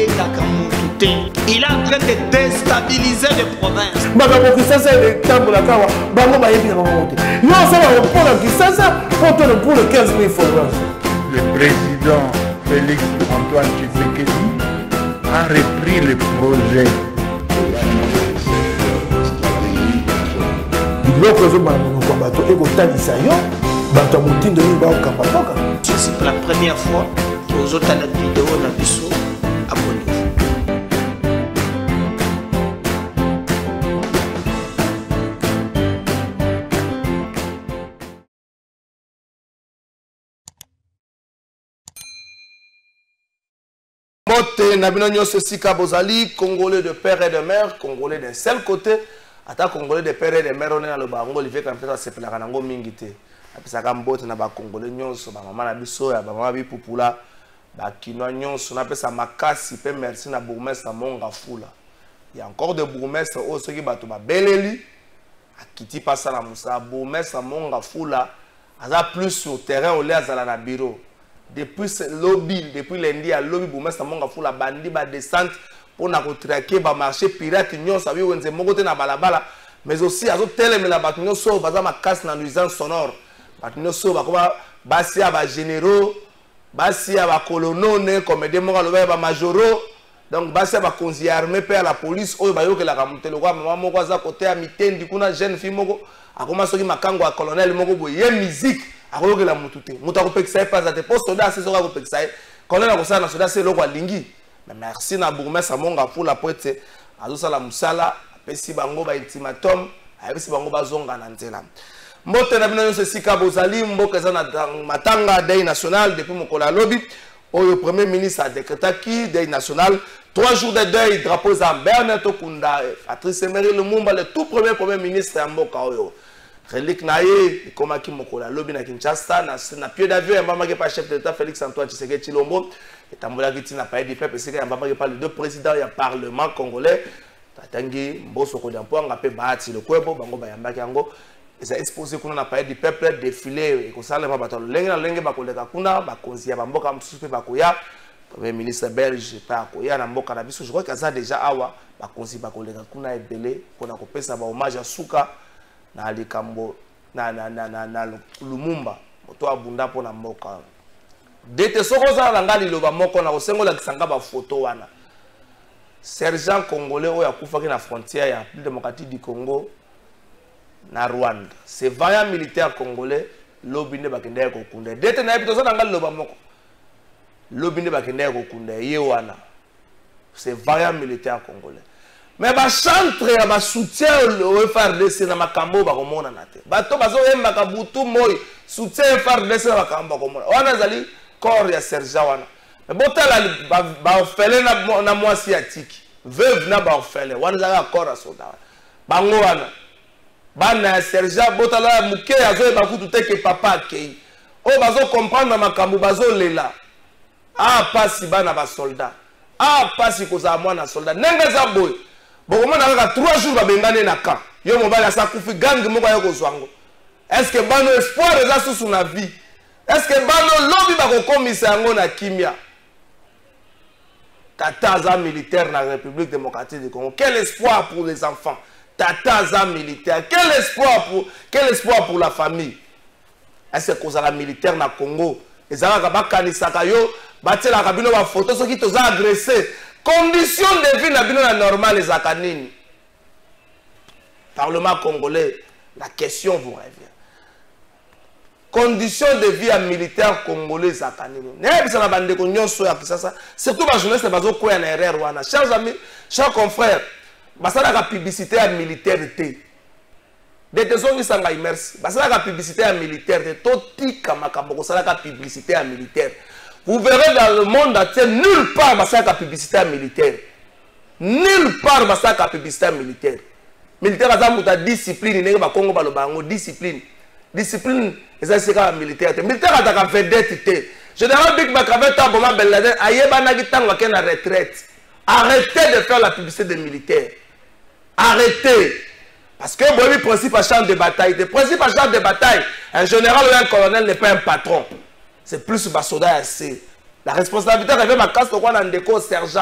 Il est en train de déstabiliser les provinces. Le président Félix Antoine Tshisekedi a repris le projet. C'est pour la première fois que vous avez la vidéo dans le biseau. Abonnez-vous. Mote Nabino Nyos Sika Bozali, Congolais de père et de mère, Congolais d'un seul côté, ata Congolais de père et de mère, on est dans le Bango, il fait comme ça, c'est pour la Kanango Mingite. Après ça, quand on a Congolais Nyos, maman Nabiso, maman Bipupula, Kinoa Nyos, on appelle ça Makasi, pe merci na bourgmestre Monga Fula. Il y a encore des bourgmestres, ceux qui battent ma Beleli, à Kiti passe à la Moussa, bourgmestre Monga Fula, à plus sur le terrain, au lait à la bureau. Depuis lobby, depuis lundi à lobby, pour mettre mon gafou la bandi ba descente pour na traquer ba marché pirate nyon sabi wenze mogote na balabala mais aussi azo teleme la batunyo so baza ma casse na nuisance sonore batunyo so ba koba basi ba généraux basi ba colonel comme des moka loba ba majoro donc basi ba conseiller armé pe à la police oyo ba yo ke la kamutelo kwa mama moko za côté à mitendi kuna jeune fille moko akoma soki makango a colonel moko boye musique akoyoke la mutute muta ko pekisa pas ate poste soda c'est soka ko pekisa colonel na kosa na soda c'est loko lingi mais merci na bourgmestre Monga pour la poete azo sala musala pesi bango ba ultimatum ayebisi bango bazonga na nzela mbote na bino nyonso Sika Bozali mboka za na matanga deuil national depuis mokola lobby le premier ministre a décrété deuil national 3 jours de deuil drapeau Zamberne Tokunda Patrice Emery Lumumba le tout premier ministre ya mboka oyo relique naye comme qui mokola lobby na Kinshasa na pied d'avion mbamba ke pas chef d'état Félix Antoine Tshisekedi Tshilombo et tambola qui n'a pas du peuple c'est que mbamba ke pas les deux présidents ya parlement congolais tatangi mboso ko dampo ngape baati le kwebo bango bayamba yango eza exposé kuna na du peuple défilé et ko sala ma batalo lengi na lenge bakoleka kuna bakonzi ya bamboka msusu bakoya premier ministre belge pa koya na mboka na biso je crois que ça déjà awa bakonzi bakoleka kuna ebele pona ko pesa ba hommage à suka na likambo na Lumumba moto abunda pona mboka dete soko za na ngali loba moko na kosengola kisanga ba photo wana sergent congolais oya kufaki na frontière ya République démocratique du Congo na Rwanda c'est vaillant militaire congolais lobinde bakende ko kunde dete na epito za na ngali loba moko lobinde bakende ko kunde ye wana c'est vaillant militaire congolais mais ba chantre ya ba soutien au FARDC na makambo ba komona na te bato bazo yemba ka butu moy soutien FARDC na makambo ba komona wana zali corps ya sergent wana mais botala ba ofele na mwasi ya tiki veuve na ba ofele wana zaka corps ya soldat bango wana bana ya sergent botala muke azo ba kutu teke papa kei o bazo comprendre makambo bazo lela pasi bana ba soldat pasi ko za mwana soldat nenga za boy bon on a 3 jours babengane na camp yo mobala sa kufi gang moko ya kozwango est-ce que bano espoir eza sous na vie est-ce que bano lobby ba ko komisa yango na kimia tata militaire na République démocratique du Congo quel espoir pour les enfants tata militaire quel espoir pour la famille est-ce que kozala militaire na Congo ezalaka bakanisaka yo batelaka bino ba photo soki toza agressé condition de vie na bino na normal les akanini Parlement congolais la question vous revient condition de vie à militaire congolais akanini nebisa na bande ko nyonso ya kisasa surtout ba journaliste bazo koya na erreur wana chers amis chers confrères basala ka publicité à militaire té de tesongi sanga merci basala ka publicité à militaire té totika makambo ko sala ka publicité à militaire. Vous verrez dans le monde entier, nulle part basaka publicité militaire. Nulle part basaka publicité militaire. Militaire a discipline, il ba Congo balobango discipline. Discipline, c'est ça militaire. Militaire a ta vedette. Général Big Mac avait un moment Ben Laden, ayeba na gitango ke na retraite. Arrêtez de faire la publicité des militaires. Arrêtez. Parce que le principe à champ de bataille, le principe à champ de bataille, un général ou un colonel n'est pas un patron. C'est plus bas soldat assez. La responsabilité revient à casse de quoi dans déco sergent.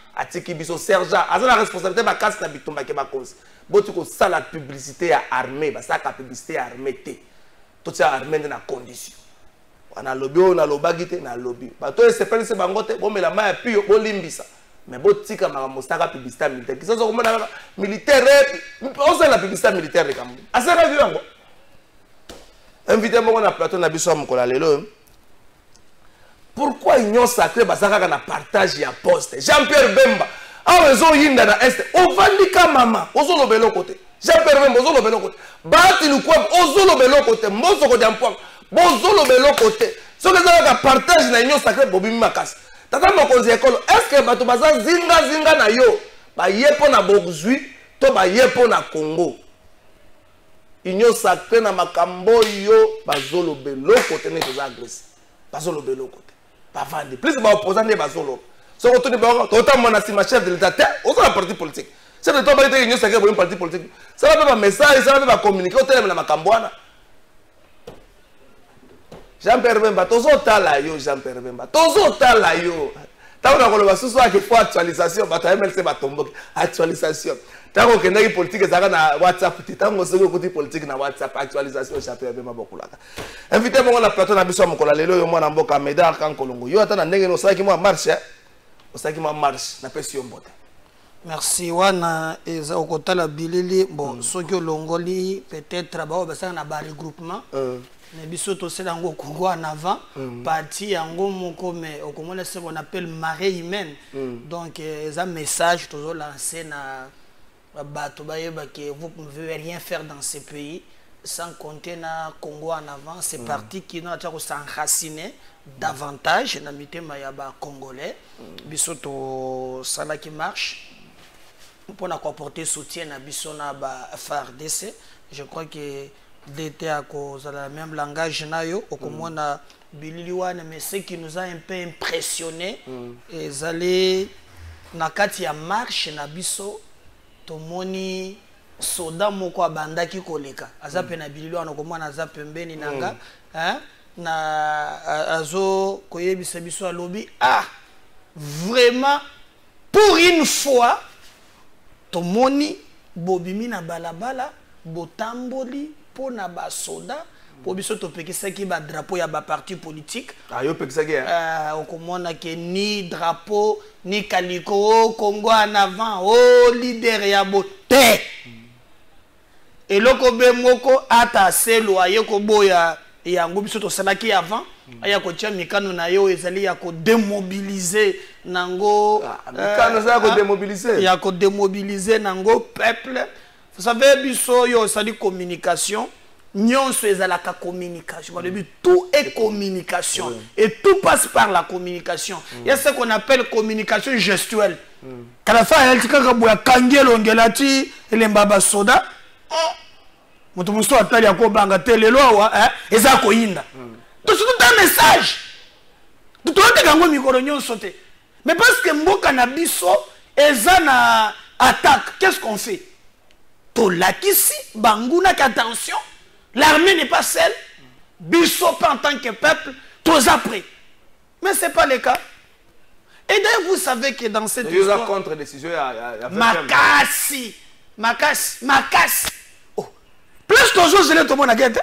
atiki biso sergent aza la responsabilité ba casse na bitumba ke ba cause boti ko ça la publicité à armée ba ça ka publicité à armée té tout ça armée na condition wana lobby on a lobagité na lobby ba to se pele se bangote bo mela ma puis bo limbisa mais boti ka ma mostaka publicité militaire qui ça ko mona militaire on sait la publicité militaire de Cameroun asaka viango invité mon na plateau na biso mokola lelo. Pourquoi Union Sacrée basaka na partage ya poste Jean-Pierre Bemba awezo yinda na est ovandika mama ozo lobelo côté Jean-Pierre Bemba ozo lobelo côté Bati Lukweb ozo lobelo côté Mboso ko diampoang bozo lobelo côté so que ça partage na Union Sacrée bobi makasi tata mokonzi ekolo est-ce que bato baza zinga na yo ba yepo na bozui to ba yepo na Congo Union Sacrée na makambo yo bazolo belo côté ne za agressé bazolo belo côté pas vendre plus ba opposant ne bazolo so ko tuni ba autant mon asima chef de l'état au sein de parti politique c'est de toi ba Union Sacrée pour un parti politique ça va pas message ça va pas communiquer au télé na makambwana Jean-Pierre Bemba tozo tala yo Jean-Pierre Bemba tozo tala yo taona ko lo basusu a que faut actualisation ba ta MLC ba tomboki actualisation tango kenda ki politique ezaka na WhatsApp tango soko ko politique na WhatsApp actualisation Jean-Pierre Bemba bokulaka invité mon na plateau na biso mokola lelo yo mwana mboka Médard kan kolongo yo ata na ndenge no saki mo marche osaki mo marche na pesi yo mbote merci wana eza okotala bilili bon soki olongoli peut-être ba basanga na ba regroupement mais biso to c'est dango Congo en avant parti yango moko mais okomona ce qu'on appelle marée humaine donc un message toujours lancé na bato bayeba que vous ne pouvez rien faire dans ce pays sans compter na Congo en avant c'est parti qui n'a pas s'enraciner davantage na mitema ya ba congolais biso to sala qui marche pour na apporter soutien na biso na ba FARDC je crois que d'été à cause de la même langage nayo okomona bilili wana mais ce qui nous a un peu impressionné et aller na kati ya marche na biso tomoni soda moko abandaki koleka aza pe na bilili wana okomona aza pembeni nanga na azo koyebisa biso alobi vraiment pour une fois tomoni bobimi na balabala botamboli na ba soda pour biso to pekisa ki ba drapeau ya ba parti politique yo pekisa ki okomona ke ni drapeau ni kaliko Congo en avant leader ya bote eloko be moko ata selo aye ko boya yango biso to salaki avant aya ko tia mikano na yo ezali ya ko démobiliser nango mikano za ko démobiliser ya ko démobiliser nango peuple. Vous savez, biso yo ça dit communication. Nyon so ezalaka communication. Au début, tout est communication et tout passe par la communication. Il y a ce qu'on appelle communication gestuelle. Quand la fin elle dit que boya kangelo ngelati elembaba soda. Moto muso atali ya ko banga telelo wa eza ko yinda. Tout un message. Tout on kango mikoro nyon sote. Mais parce que mboka na biso eza na attaque, qu'est-ce qu'on fait? Tolakisi banguna qu'attention, l'armée n'est pas seule, biso pas en tant que peuple, tous après. Mais ce n'est pas le cas. Et d'ailleurs, vous savez que dans cette histoire... contre-décision, Makasi. Oh. Place tozo zele to mona gete.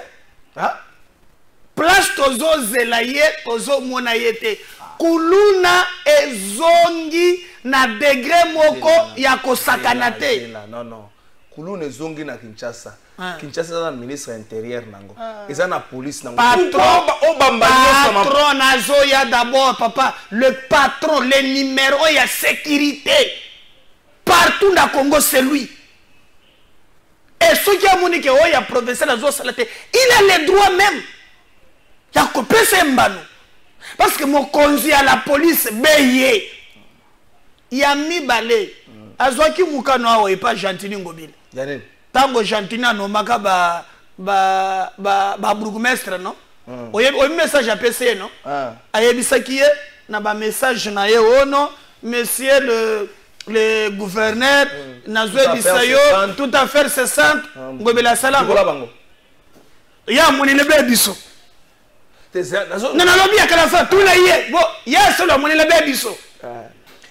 Place tozo zelaye tozo mona yete. Kuluna ezongi na degré moko ya kosakana te. Non. Kuluna ezongi na Kinshasa. Kinshasa est le ministre intérieur nango. Ils ont la police nango. Patron azoya d'abord papa, le patron, le numéro ya sécurité. Partout dans le Congo c'est lui. Et ce qui a monique oya professeur azo salate, il a les droits même. Ya ko pese mbano. Parce que mon conduit à la police beye. Yami balé. Azoki mukano awo pas Gentini ngobile. Yanene. Tango Jantina no maka ba bourgmestre non o message à PC non ayebisaki na ba message na ye ono monsieur le gouverneur nazwe bisayo tout affaire cessante ngobela salam ya moni lebe biso non lobi akala fa tout la ye bon ya solo moni lebe biso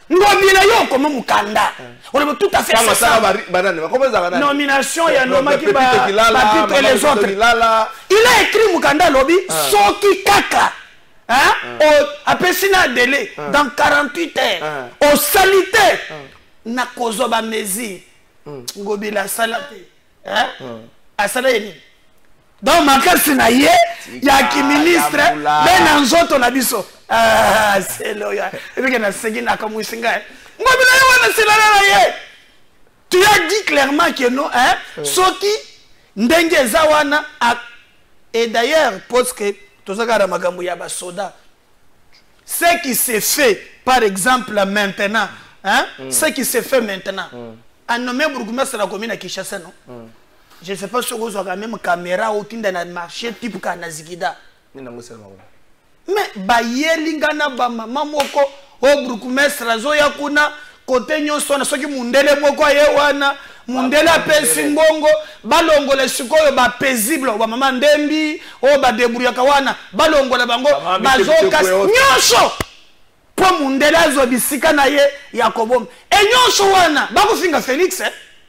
ngobila yo comme mukanda on est tout à fait ça nomination ya nomaki ba titre les autres il a écrit mukanda lobby soki kaka apesina délai dans 48 heures au salité na kozoba mesure ngobila salate asala yeni donc makasi na ye ya ki ministre ben nzoto na biso c'est loya et puis na segi na comme singa ngobila yo wana silala ye tu as dit clairement que non soki ndenge zawana et d'ailleurs parce que tozaka makambo ya ba soda ce qui se fait par exemple maintenant ce qui se fait maintenant a nommé bourgmestre la commune à Kinshasa non je ne sais pas si vous avez même caméra ou dans le marché type Kanazigida. Mais bayelingana ba mama moko o bourgmestre zoya kuna côté nyonso na soki mundele moko yewana mundele apesi mbongo balongola sikoyo ba paisible ba mama ndembi o ba debrouillaka wana balongola bango bazoka nyonso po mundele azo bisika na ye yakobom e nyonso wana bakofinga Félix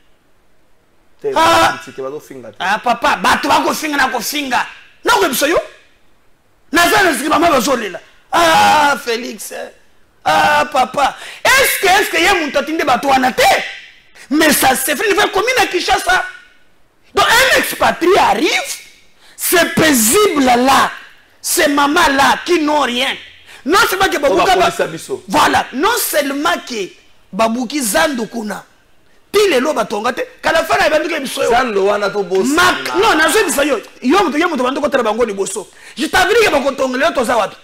papa bato bakofinga na kofinga nako biso yo nazana siki mama bazolela Félix papa est-ce que ye muntu atinde bato wana te mais ça se fait une commune à Kinshasa donc un expatrié arrive c'est paisible là ces mamans là qui n'ont rien non c'est pas que voilà non seulement que babuki zando kuna pile lo batonga te kala fana ebandike biso yo zando wana to boss non nazo bisa yo muto bandoko tala bango liboso je t'avais que bakotonga lelo toza wapi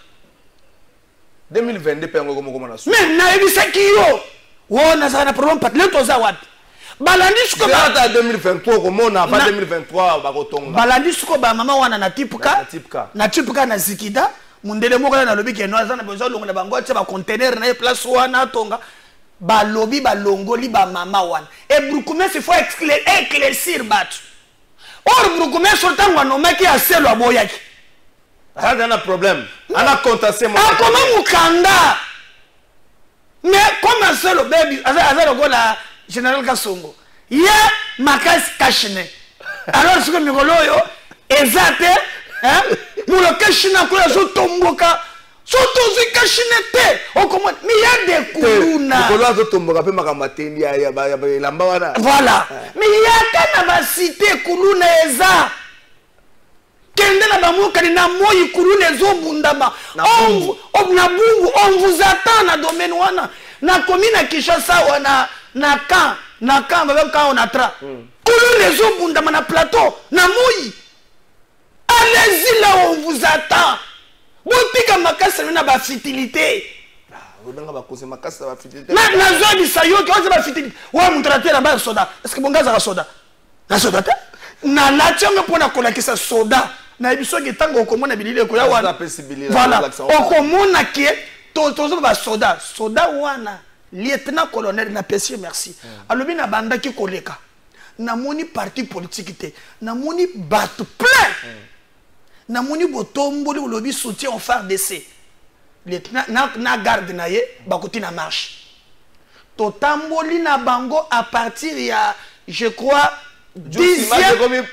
2022 pengo comme na so mais na ebisa kiyo wona za na problème pat lelo toza wapi balandi suko ba 2023 comme na pas 2023 bakotonga balandi suko ba mama wana na tipka na zikida mundele moko na lobi ke no azana besoin longo na bango tse ba container na place wana tonga ba lobi ba longoli ba mama wana et brukume se faut éclaircir bat or brukume sotango no maki aselo aboyaki un problème ana contesté moi comment mukanda mais comment aselo baby azalo ko la général Kasongo ya makas kashine alors ce que mikolo yo ezate mulo kashina ko zo tomboka soto zikashinete okomo mi ya de kuluna mikolo zo tomboka pe makamateni ya lamba wana voilà mi ya kana ba cité kuluna eza kende na bamuka na moyi kuluna zo bundama na bungu on vous attend na domaine wana na commune Kinshasa wana na kan ba ka on atra kuluna zo bundama na plateau na moyi allez-y là on vous attend. Botika makasa na ba fitilité. Odanga ba koze makasa ba fitilité. Na zo bisayo ki oza ba fitilité. Wa mutrater na ba soda. Est-ce que bongaza ka soda? Na soda ta? Na lationga pona kola kisa soda. Na biso ki tango okomona bilile ko ya wana. Voilà. Okomona ki tozo ba soda. Soda wana lieutenant colonel na PC merci. Alobi na banda ki koleka. Na moni parti politique te. Na moni bat plein. Na moni botomboli lobi soutien en phare d'essai na garde na ye bakoti na marche totamboli na bango à partir ya je crois 10e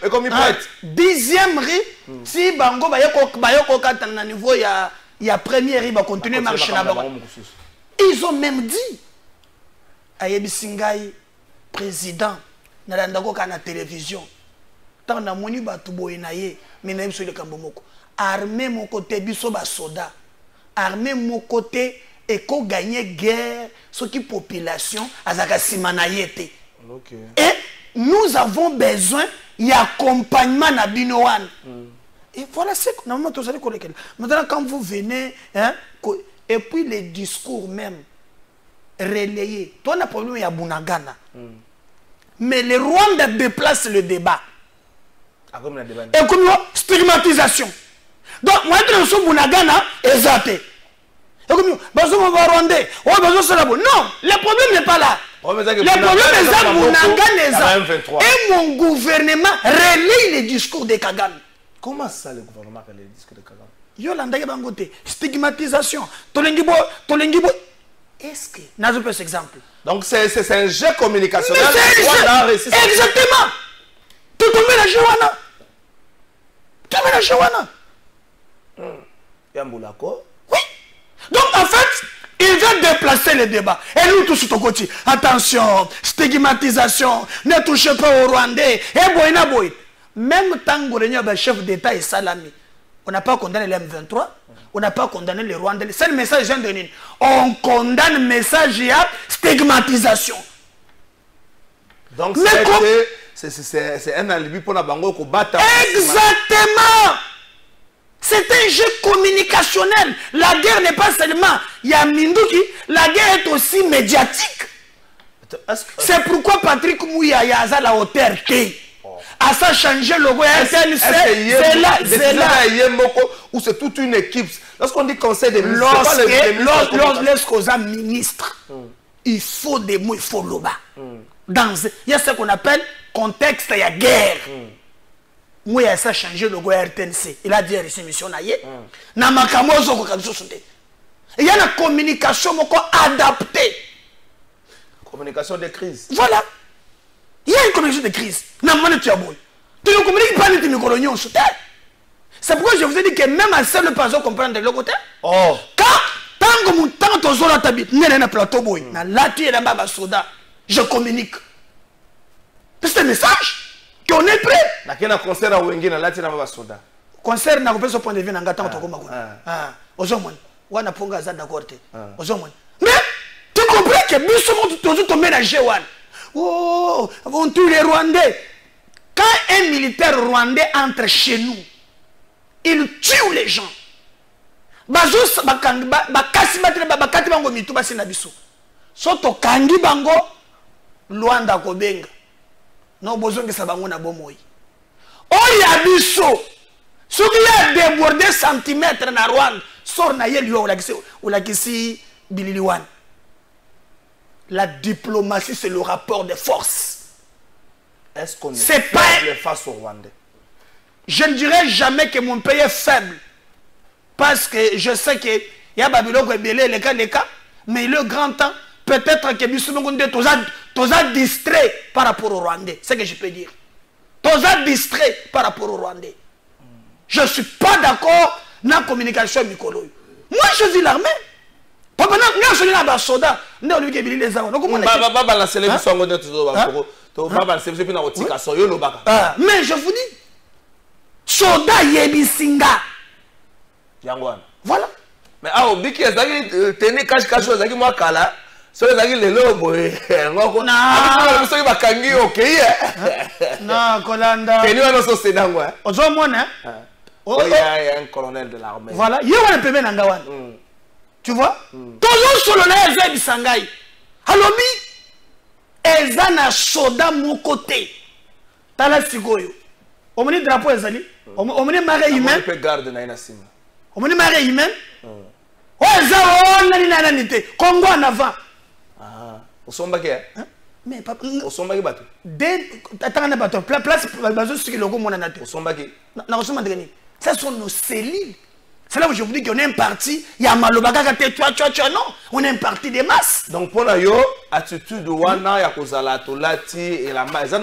rue si bango bayoko kata na niveau ya première rue ba continuer marcher na bango ils ont même dit ayebisingai président na landako kana télévision tant na moni batu boye na ye mais na biso le kambo moko armée mon côté biso ba soda armée mon côté et ko gagner guerre ce qui population azaka simana yete et nous avons besoin d'accompagnement na binoan et voilà c'est normalement tous allez collecter maintenant quand vous venez et puis les discours même relayés toi na problème ya Bunagana mais le Rwanda déplace le débat. Et comme stigmatisation. Donc, moi, je suis Bunagana, exacté. Et comme Rwandais, non, le problème n'est pas là. Le problème est que Bunagana et mon gouvernement relaye les discours de Kagame. Comment ça, le gouvernement relaye les discours de Kagame? Yolanda Bangote, stigmatisation. Tolengibo, est-ce que n'a pas cet exemple? Donc c'est un jeu communicationnel. Exactement. Tout mélange wana. Tout mélange wana. Yamboulako. Oui. Donc en fait, il vient déplacer le débat. Et nous tous au côté. Attention, stigmatisation, ne touchez pas aux Rwandais. Et boyna boy. Même tant que le chef d'État est salami. On n'a pas condamné les M23. On n'a pas condamné les Rwandais. C'est le message que je viens de dire. On condamne le message de stigmatisation. Donc c'est un alibi pour la bango qui bat. Exactement. C'est un jeu communicationnel. La guerre n'est pas seulement Yaminduki, la guerre est aussi médiatique. C'est pourquoi Patrick Mouya a la hauteur T. À ça changer le logo c'est là. Ou c'est toute une équipe. Lorsqu'on dit conseil des ministres, lorsqu'on est ministre, il faut des mots, il faut le bas. Il y a ce qu'on appelle contexte, il y a guerre. Moi, il a ça changé le logo RTNC. Il a dit ici mission naïe. Il y a la communication adaptée. Communication de crise. Voilà. Il y a une communication de crise. Tu ne communiques pas avec les coloniaux. C'est pourquoi je vous ai dit que même à seul pas comprendre de l'autre côté. Oh. Tant que tu as un plateau, je communique. C'est un message qu'on est prêt. Il y a un concert à Wengi, soda. Concert n'a pas ce point de vue. Mais tu comprends que nous sommes tous ménagés. Oh, on tue les Rwandais. Quand un militaire rwandais entre chez nous, il tue les gens. Soto kangi bango Luanda kobenga. Non bozongi sabango na bomoi. Oya biso. Ce qui a débordé centimètres na Rwanda, sort na yeli ou la kisi bililiwan. La diplomatie, c'est le rapport de force. Est-ce qu'on est faible face au Rwandais? Je ne dirais jamais que mon pays est faible. Parce que je sais qu'il y a Babylone qui est belé, les cas, mais il est grand temps, peut-être que nous sommes distraits par rapport au Rwandais. C'est ce que je peux dire. Nous sommes distraits par rapport au Rwandais. Je ne suis pas d'accord dans la communication Mikolo. Moi, je suis l'armée. Mais je vous dis, soldat yebisinga. Voilà. Mais ah, Biki, tenez cache ozaki moi kala. So ezaki lelo boye. Ngoko. Na so bakangi okay. Na Kolanda. Keni wana so sedangwa. Ozomona. Oh, il y a un colonel de l'armée. Voilà, il y a un peu de Nangawan. Tu vois? Toujours sur le nez de Sangai. Alobi, Ezana soda mon côté. Tala Sigoyo. On me dit drapeau Ezali. On me dit marée humaine. On peut garder Naina Sima. On me dit marée humaine. Oh, Ezao, Nanite. Congo en avant. Ah, au Sombaki. Mais papa. Au Sombaki bateau. Attends, un bateau. Place, bateau, ce qui est le logo mon anate. Au Sombaki. Non, ce sont nos cellules. C'est là où je vous dis qu'on est un parti, il y a Malobaka, non, on est un parti de masse. Donc pour nous, attitude de Wana, il y a Kozala, Tolati et la masse,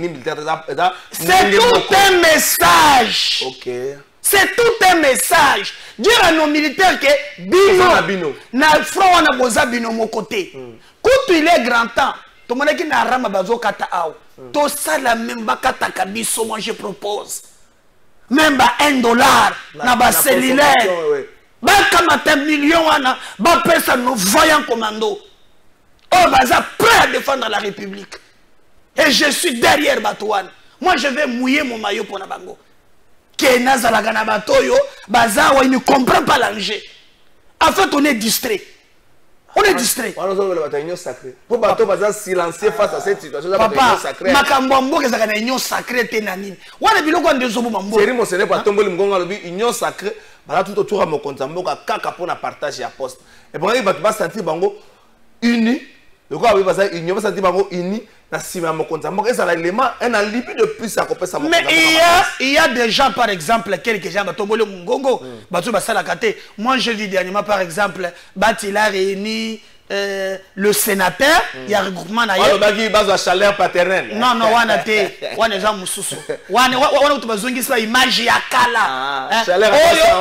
c'est tout un message. Ok. C'est tout un message. Dire à nos militaires que Bino, na front on a besoin Bino mon côté. Quand il est grand temps, tout le monde qui n'a rama bazo kata ao. Tout ça la même bakata kabiso, moi je propose. Même $1 na ba cellulaire. Ba kamata million wana ba pesa nos voyants commando. Oh baza prêt à défendre la République. Et je suis derrière Batouane. Moi je vais mouiller mon maillot pour Nabango. Kenaza la gana batoyo baza wa il ne comprend pas l'enjeu. En fait on est distrait. On est distrait. On a la bataille sacrée. Pour bateau baza silencieux face à cette situation la bataille sacrée. Makambo ke zaka na union sacrée tenanine. Wana biloko ndezo mambo. Série mo sene pa tomboli mgonga lobi union sacrée. Bala tout autour à mon compte mboka kaka pour na partage à poste. Et pour il va sentir bango uni. Le quoi oui baza union va sentir bango uni na sima mon compte mboka ça l'élément un alibi de plus à couper ça. Mais il y a des gens par exemple quelques gens batomboli mgongo batu basala kate. Moi je dis dernièrement par exemple Batila réuni le sénateur, il y a regroupement na ye. Baki bazo chaleur paternelle. Non non, wana te, wana za mususu. Wana utubazongisa image ya kala. Chaleur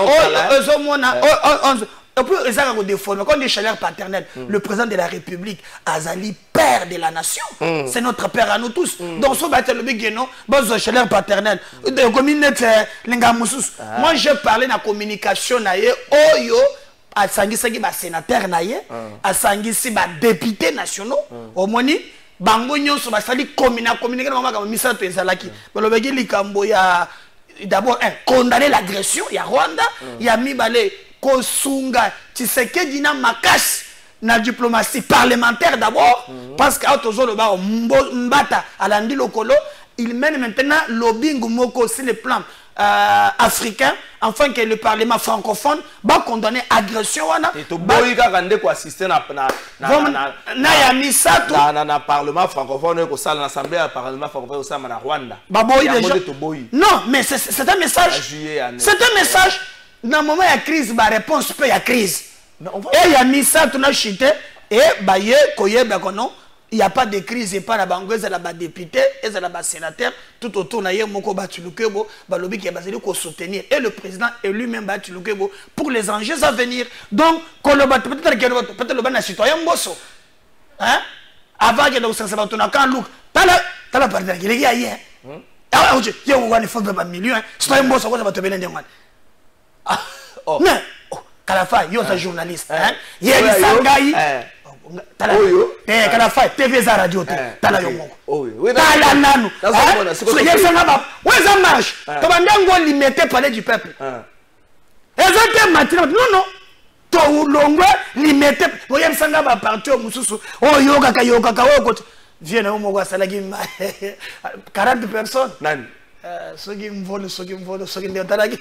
on peut essayer de déformer. Quand on dit chaleur paternelle, le président de la République, Azali, père de la nation, c'est notre père à nous tous. Donc, ce bâtiment, le big non, bon, chaleur paternelle. Moi, je parlais de la communication, oyo, à Sangisi, ba sénateur, à Sangisi, ba député nationaux, au moni, bango nyonso ba sali communiquer mama comme misa to ezalaki. Balobeki likambo ya d'abord condamner l'agression, il y a Rwanda, il y a Mibale Kosunga, Tshisekedi na makasi na diplomatie parlementaire d'abord, parce que Mbata Alandi Lokolo, il mène maintenant lobbying moko sur le plan africain, afin que le parlement francophone va condamner l'agression. Et tu peux assister à na parlement francophone, à l'Assemblée parlement francophone au Rwanda. Non, mais c'est un message. C'est un message. Dans le moment il y a crise, la réponse peut y a crise. Et il y a mis ça, tout a chuté. Et il n'y a pas de crise, et pas la banque, il y a des députés, il y a des sénateurs, tout autour, il y a des lobby qui est soutenir. Et le président est lui-même pour les enjeux à venir. Donc, peut-être le citoyen Mbosso. Avant que nous sensibilisions, on a quand look. T'as la partie de il y a hier. Il y a un effort de million. Citoyen Mbosso, ça va te bénir. Mais, Kalafa, il y a un journaliste. Il y a un Sangaï. Kalafa, TV za radio. Tala yomoko. Tala nanu. Il y a un Sangaba. Où est-ce que ça marche? Tu vas limiter parler du peuple. Et ça maintenant. Non, non. Tu vas limiter. Il y a un Sangaba partout. Oh, yoga, yoga, yoga. Viens, on va salagi 40 personnes. Ceux qui me volent, ceux qui me volent, ceux qui me volent.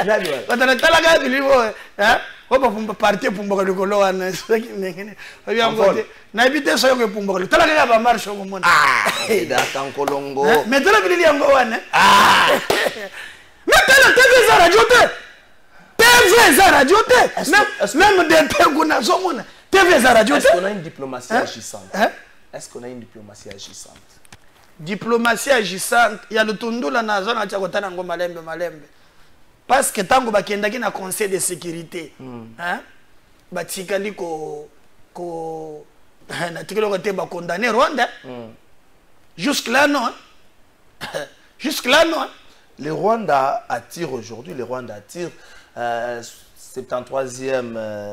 On va partir pour me recoller. N'habitez pas pour me recoller. Tu vas marcher au moment. Ah, d'accord, Colombo. Mais tu vas venir en Gowan. Ah, mais tu as TV radio. TV radio. Même des Pégounas. TV radio. Est-ce qu'on a une diplomatie agissante? Est-ce qu'on a une diplomatie agissante? Diplomatie agissante, il y a le tondo la nation à Tchakotana Malembe Malembe. Parce que tant que bakendaki na conseil de sécurité, hein, batikali ko na tikelo kote ba condamner Rwanda. Jusque là non. Jusque là non. Le Rwanda attire aujourd'hui, le Rwanda attire 73e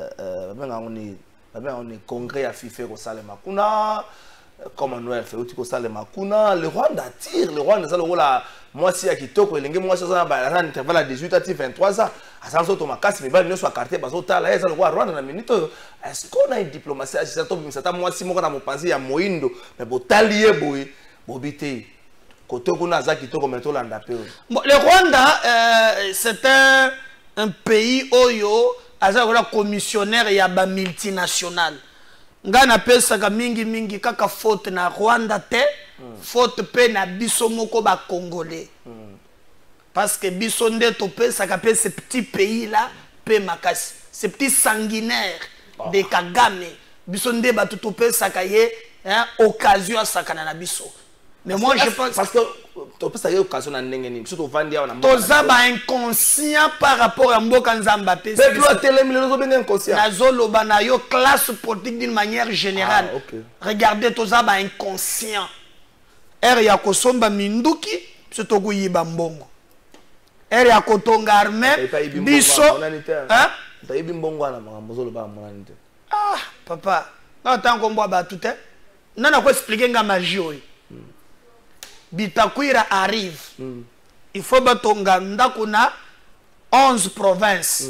on est congrès à FIFA au Salema Kuna. Commonwealth fait aussi ça le Makuna. Le Rwanda attire, le Rwanda ça le rôle à moitié à Kitoko, il y a moitié ça à intervalle à 18 à 23 ans. À ça on tombe casse mais pas ne soit carté parce que là ça le roi Rwanda na minute. Est-ce qu'on a une diplomatie à ça tombe ça moitié moi dans mon pensée à Moindo mais botalier boy bobité Kotoko na za Kitoko meto landa pe. Le Rwanda c'est un pays oyo aza wala commissionnaire ya ba multinational. Ngana pesa ka mingi kaka faute na Rwanda te faute pe na biso moko ba congolais parce que biso nde to pesa ka pe ce petit pays là pe makasi ce petit sanguinaire de Kagame biso nde ba to pesa ka ye occasion sakana na biso. Mais moi je pense parce que tu peux savoir occasion na ndengeni surtout vandi na mboka tozaba inconscient par rapport à mboka nzamba pe c'est plus télém les zo benga inconscient nazolo bana yo classe politique d'une manière générale. Regardez tozaba inconscient er ya kosomba minduki surtout kuyiba mbongo er ya kotonga armée biso hein tayibi mbongo na makambo zolo ba monanite. Ah papa na tango mbo ba tout hein nana ko expliquer nga magie oyo. Bitakwira arrive. Il faut batonga ndakuna 11 provinces.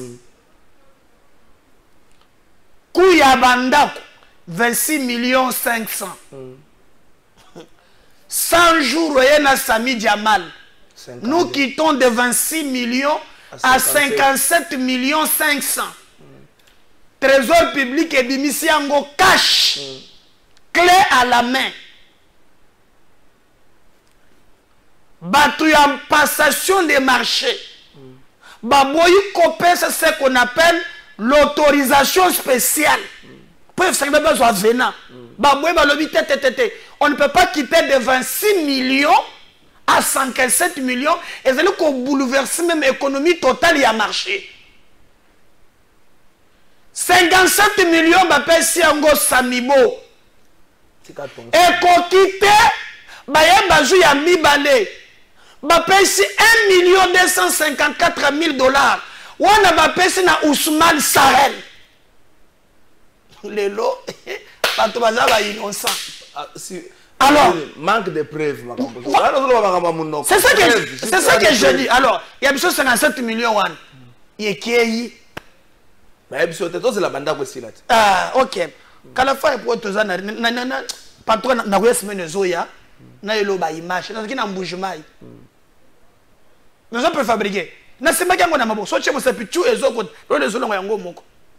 Kuya bandako 26 500 000. 100 jours na Sami Diamal. Nous quittons de 26 millions à 57 500 000. Trésor public et bimisi ango cash. Clé à la main. En passation des marchés. Baboyi copé, c'est ce qu'on appelle l'autorisation spéciale. Preuve, ça ne peut pas être venant. On ne peut pas quitter de 26 millions à 157 millions. Et c'est là qu'on bouleverse même l'économie totale et à marché. 57 millions, bah, si on go Samibo. Et qu'on quitte, bah, il y a mi-balé. Bah, si 1 254 000 $. On a bah, na Ousmane Sahel. Les lots, pas tout innocent. Alors, manque de preuves. C'est ça que je dis. Alors, il y a 57 millions. Il y a qui? C'est la bande aussi là. Ah, ok. Quand la fois pour tous les patron na kwa semaine zoya na eloba image na kina mbujumai. Nous on peut fabriquer. Na sema kango na mabo. So chemo se pichu ezoko le zolo yango moko.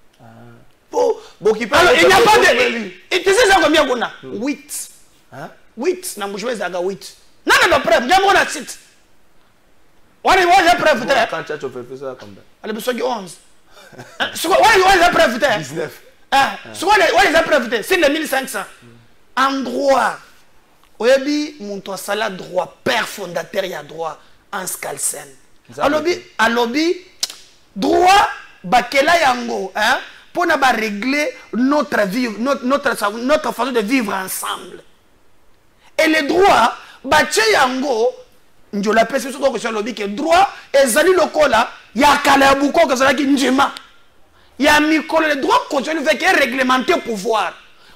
Alors, il n'y a pas de... Et tu sais ça combien on a? 8. 8. Na mbujumai zaga 8. Nana do preuve. Nyamu na site. Wani waje preuve te. Quand tu as fait ça combien? Ale beso 11. Wani waje preuve te. 19. Wani waje preuve te. C'est le 1500. En droit. Oyebi monto sala droit père fondateur il y a droit en Scalsen. Alobi droit bakela yango hein pour na ba régler notre vie notre façon de vivre ensemble. Et les droits bache yango njola pesi so ko lobi que droit ezali lokola ya kala buko ko zalaki njima. Ya mikolo les droits continue fait que réglementer pouvoir.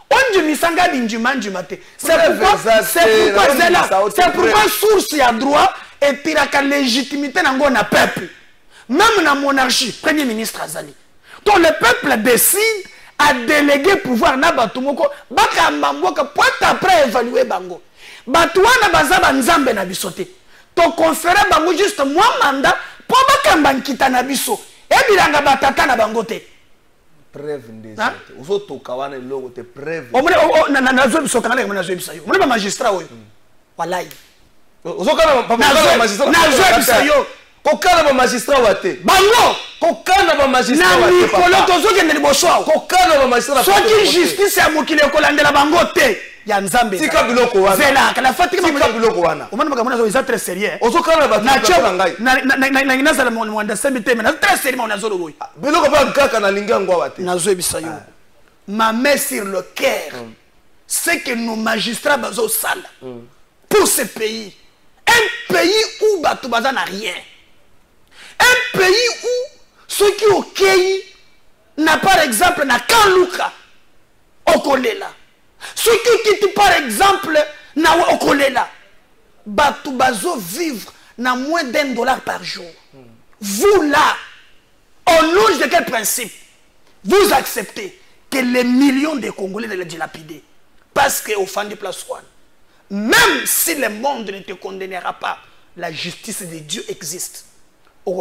C'est pourquoi source à droit et puis la légitimité dans le peuple. Même dans la monarchie, Premier ministre Azali. Donc le peuple décide à déléguer pouvoir na batumoko baka mamboka pour après évaluer bango. Batouana bazaba nzambe na bisote. To conférer bango juste moi mandat pour baka bankita na biso. Et bilanga batata na bangote. Preuve ndeza uzo tokawana logo te preuve na zo biso kana ngana zo biso yo mona magistrat oyo wallahi uzo kana magistrat na zo biso yo kokana ba magistrat wate bango kokana ba magistrat wate na mikolo tozo kende liboso kokana ba magistrat so ki justice ya mokile kolandela bango te ya nzambe tika biloko wana zela kana fatika tika biloko wana omana makamona zo isa très sérieux uzo kana ba ngai na ngina la mwanda semite mais na très sérieux on azolo boy biloko ba kaka na linga ngwa wate na zo bisa yo ma main sur le cœur c'est que nos magistrats bazo sala pour ce pays, un pays où bato baza n'a rien, un pays où ceux qui au Kei n'a par exemple na Kanluka okolela, ceux qui quittent par exemple na okolela, bato bazo vivre na moins $1 par jour. Vous là, au nom de quel principe vous acceptez que les millions de Congolais les dilapidés parce qu'au fin de place one, même si le monde ne te condamnera pas, la justice de Dieu existe. Que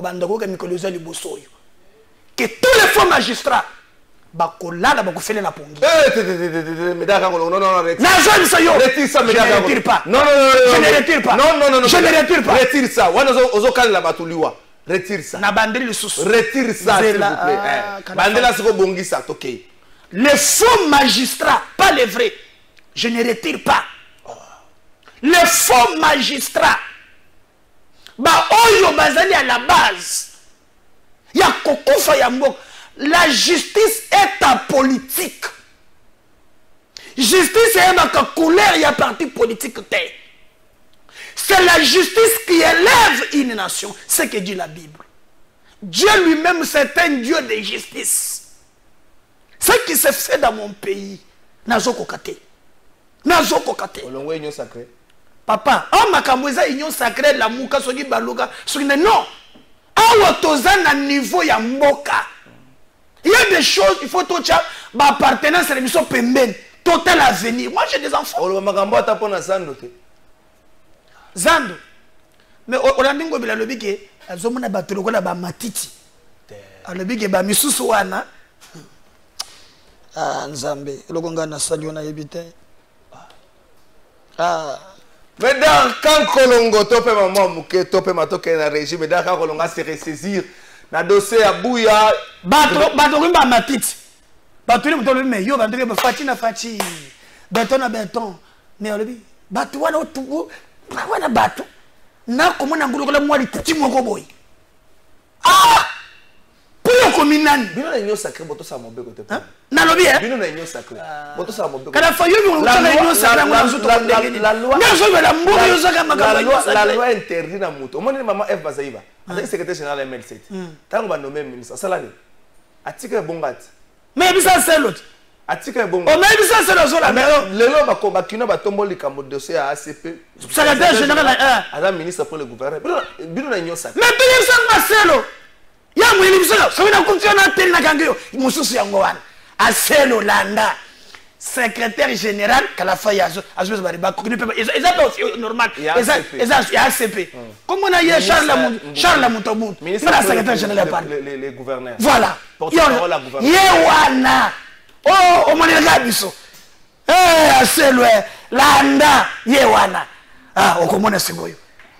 tous les faux magistrats bakolala bakofele na pongi. Je ne retire pas. Non, je ne retire pas. Non, je ne retire pas. Retire ça. Ozokala batuliwa. Retire ça. Na bandeli le sous. Retire ça s'il vous plaît. Bandela soko bongisa toke. Les faux magistrats, pas les vrais. Je ne retire pas. Les faux magistrats. Bah oyo bazali à la base. Ya kokufa ya mbok. La justice est en politique. Justice est ma couleur, il y a parti politique. C'est la justice qui élève une nation. C'est ce que dit la Bible. Dieu lui-même, c'est un Dieu de justice. Ce qui se fait dans mon pays, nazo kokate. Nazo kokate. Olongo union sacrée. Papa, oh makamweza union sacrée la muka soki baluka, soki non. Awa toza na niveau ya mboka. Il y a des choses, il faut tout ça, ma appartenance à l'émission pembeni, total avenir. Moi j'ai des enfants. Olo makambo atapona zando te. Zando. Mais olandingo bila lobike, azomona batoloko na ba matiti. Alobike ba misusu wana. Ah nzambe, lokonga na salio na yebite. Ah. Mais dans quand Kolongo tope maman muke tope matoke na régime, mais dans quand Kolonga se ressaisir na dossier ya Bouya bato ba matiti. bato le mutolo mais yo bantu ke fati na fati béton na béton mais olobi bato wana otubu wana bato na komona ngulu la mwali petit moko boy ah pour kominani bino na nyo sacré boto sa mobeko te na lobi bino na nyo sacré boto sa mobeko kana fa yo bi na nyo sacré ngona nzuto la loi na zo la mboka yo zaka makamba la loi interdit na muto omoni mama F Bazaiba avec secrétaire général ML7 tango ba nommé ministre salani atika bongati mais bisa selot atika bongo o mais bisa selot zo la lelo ba kino ba tomboli kamo dossier à ACP secrétaire général adam ministre pour le gouvernement bino na nyo sacré mais bien ça selo ya mwili bisaka so na kufiona tele na kangyo mususu yango wana aselo landa secrétaire général kalafa yazo azo bari ba kokini pe eza pas normal eza ya ACP comme on a hier Charles Mutobu ministre secrétaire général par les gouverneurs voilà ye wana oh omonela biso aselo landa ye wana okomona singoyo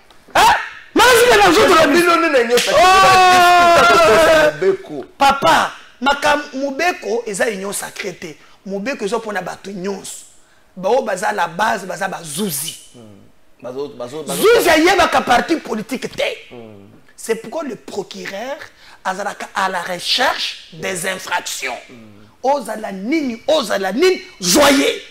papa maka mubeko eza union sacrée mubeko ezo pona bato nyonso bao baza la base baza bazuzi zuzi ayebaka parti politique te c'est pourquoi le procureur azalaka à la recherche des infractions ozala nini joyeux.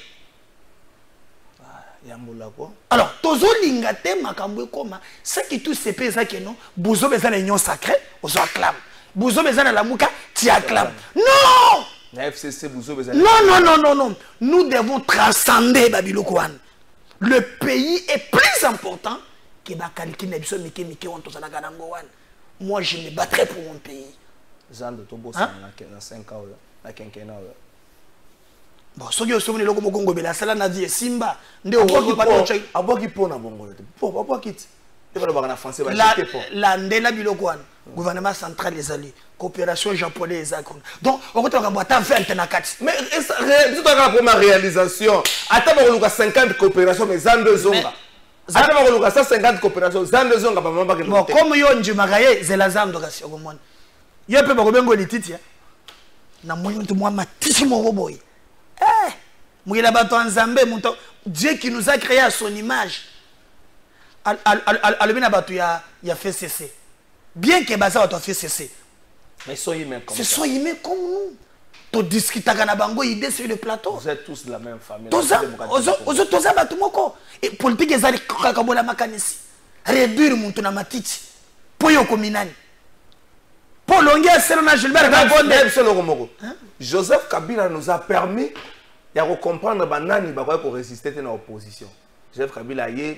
Alors, tozolinga te makambo ekoma ce qui tout se pesa que non buzo beza na union sacrée ozo acclame buzo beza na lamuka ti acclame non na FCC buzo beza non nous devons transcender babiloko wana le pays est plus important que bakaliki na biso mike on tozala kanango wana moi je me battrai pour mon pays zando tobo na 5 ans na quinquennat bon soki osomoni loko mokongo bela sala na vie simba nde okoki pato aboki pona bongo te po aboki te te bala bana français ba jeter po la ndela biloko wana gouvernement central ezali coopération japonaise akon donc okotoka mbata vente na kati mais c'est la première réalisation ata ba koluka 50 coopération mais zando zonga ata ba koluka 150 coopération zando zonga ba mamba ke bon comme yo njimaka ye zela zando kasi okomona yo pe bakobengo lititi na moyo ntu mwa matisi moko boye Mouila Bato Nzambe, Dieu qui nous a créé à son image. Alumina Bato ya fait cesser. Bien que Baza a fait cesser. Mais soyez humains comme ça. C'est soyez humains comme nous. Tu discutes à Ganabango, idée sur le plateau. Vous êtes tous de la même famille. Toza Bato Moko. Et politique est allée Kakabola Makanisi. Réduire mon tona matiti. Poyo Kominani. Pour Longuer, Selona Gilbert, Joseph Kabila nous a permis de comprendre banani bakwa ko résister dans l'opposition. Joseph Kabila yé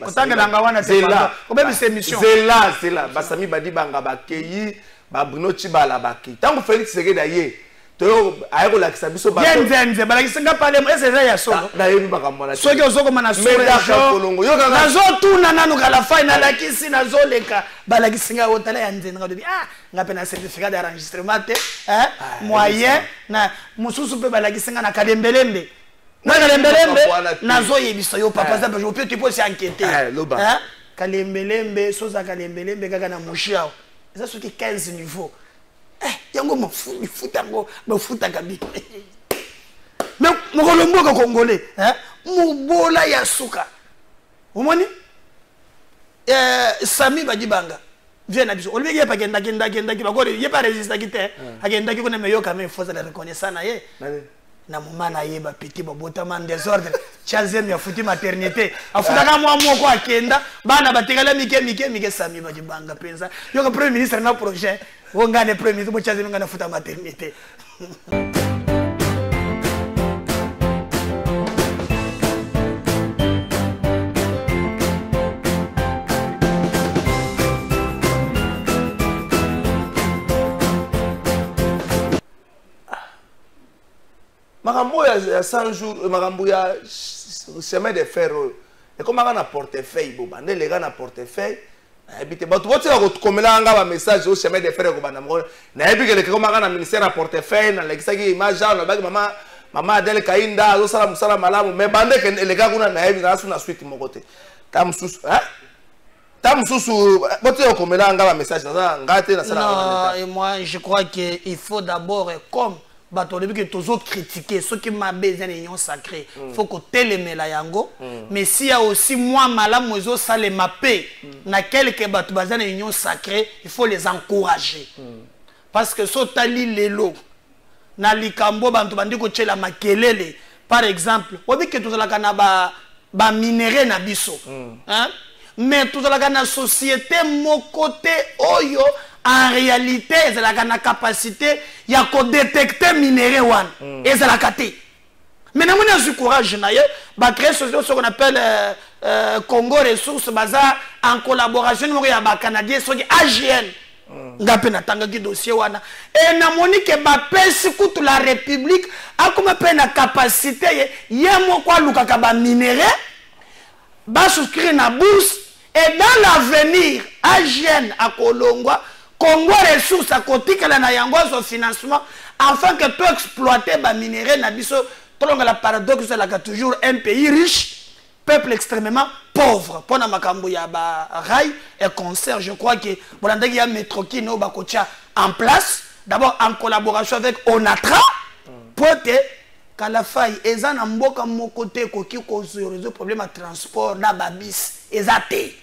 c'est là basami badi banga bakeyi ba Bruno Chibala baki. Tango Félix Sekeda yé to ayeko la kisabiso ba. Yenzenze bala kisenga pale ese ya solo. Na yebi bakamba na. Soki ozoko mana solo. Nazo tuna nanu kala final la kisi nazo leka bala kisenga otala ya nzenga ngobi ngape na certificat d'enregistrement te moyen na mususu pe bala kisenga na kalembelembe. Na kalembelembe nazo yebiso yo papa za je peux te poser enquêter. Kalembelembe soza kalembelembe kaka na mushiao. Eza soki 15 niveaux. Yango mafutango kabi. Mais mokolombo ko congolais, mubola ya suka. Omoni? Sami Badibanga vient na biso. Olibé pa kenda ki ba ko ye pa résister ki te. Akenda ki ko na meyo quand même faut la reconnaissance na ye. Na mama na ye ba petit ba botama désordre. Chazem ya futi maternité. Afuta ka mwa moko akenda bana batekala mike Sami Badibanga penza. Yo ka premier ministre na projet. Wongane premier ministre bo chazem ngana futa maternité. Makambo ya 100 jours, makambo ya chemin de fer. Et comme on a portefeuille, bon, bande les gars na portefeuille. Habite bato bote ba komela nga ba message au chemin de fer ko bana mo. Na habike le comme on a ministère na portefeuille na lekisaki image na bagi mama Adele Kainda zo sala musala malamu mais bande ke le gars kuna na habi na suna suite mo côté. Tam susu bote ko komela nga ba message na ngate na sala. Non, et moi je crois que il faut d'abord comme bato depuis que tozo critiquer ceux qui m'a besoin union sacrée faut que telemela yango mais s'il y a aussi moi malamu ezo salema pe na quelque bato bazana union sacrée il faut les encourager parce que so tali lelo na likambo bantu bandi ko tshela makelele par exemple obi que tozalaka na ba minéraux na biso hein mais tozalaka na société mokote oyo en réalité ezalaka na capacité ya ko détecter minéraux wana ezalaka te mais na mona zu courage na ye ba créer société ce qu'on appelle Congo Ressources baza en collaboration avec ya ba Canadien so ki AGN ngape na tanga ki dossier wana et na monique ba pesi kutu la République akoma pe na capacité ye moko alukaka ba minéraux ba souscrire na bourse et dans l'avenir AGN à Kolongwa Congo Ressources à côté que na yango son financement afin que tu exploiter ba minéraux na biso tolonga la paradoxe c'est là toujours un pays riche peuple extrêmement pauvre pour na makambo ya ba rail et concert je crois que bolandaki ya métro qui no ba kotia en place d'abord en collaboration avec Onatra pour que Kalafai eza na mboka moko te koki ko résoudre problème de transport na babis ezate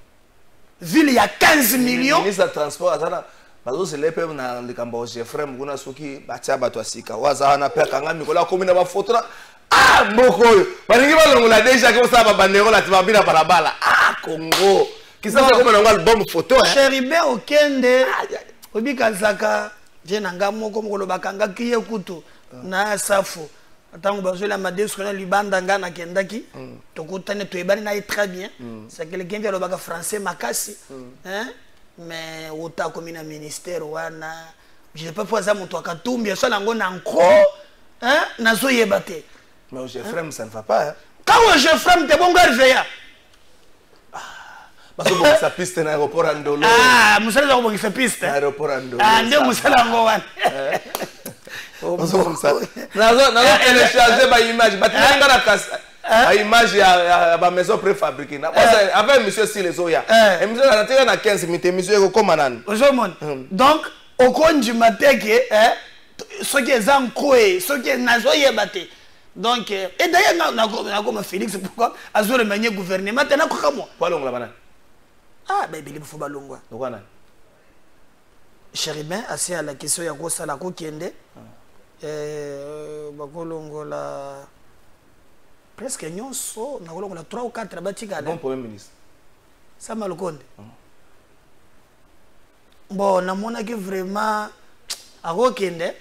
ville il y a 15 millions ministre de transport azana bazo se lepe na likambo Jeffrey mukuna soki batia bato asika waza na peka ngami kola komina ba photo ah mboko balingi balongola déjà ko sa ba bandero la tibabina balabala ah Congo kisa ko na album photo Cheribe okende obika zaka je nanga moko mokolo bakanga kiye kutu na safu atango bazola madesu kana libanda ngana kendaki tokutane toyebani na très bien c'est quelqu'un qui alobaka français makasi hein mais ota komina ministère wana je sais pas pour ça moto akatumbi so lango na nko hein nazo yebate mais Jeffrey ça ne va pas hein quand Jeffrey te bongo RVA parce que ça piste na aéroport Andolo ah musala za ko fait piste aéroport Andolo ah nde musala ngo wana comme ça nazo télécharger ba image batinga na kasa ba image ya ba maison préfabriquée na avec monsieur Silezoya et monsieur na teka na 15 minutes monsieur ko koma nani ozomon donc okonji mateke ce qui est en quoi ce qui nazo yebate donc et d'ailleurs na comme Félix pourquoi azole manier gouvernement tena ko kamo pas longa bana ah ben il faut balongwa donc nani Chéribin assez à la question ya ko sala ko kende bakolongola presque nyonso nakolongola 3 ou 4 batika bon premier ministre ça Malokonde bon namona que vraiment akokende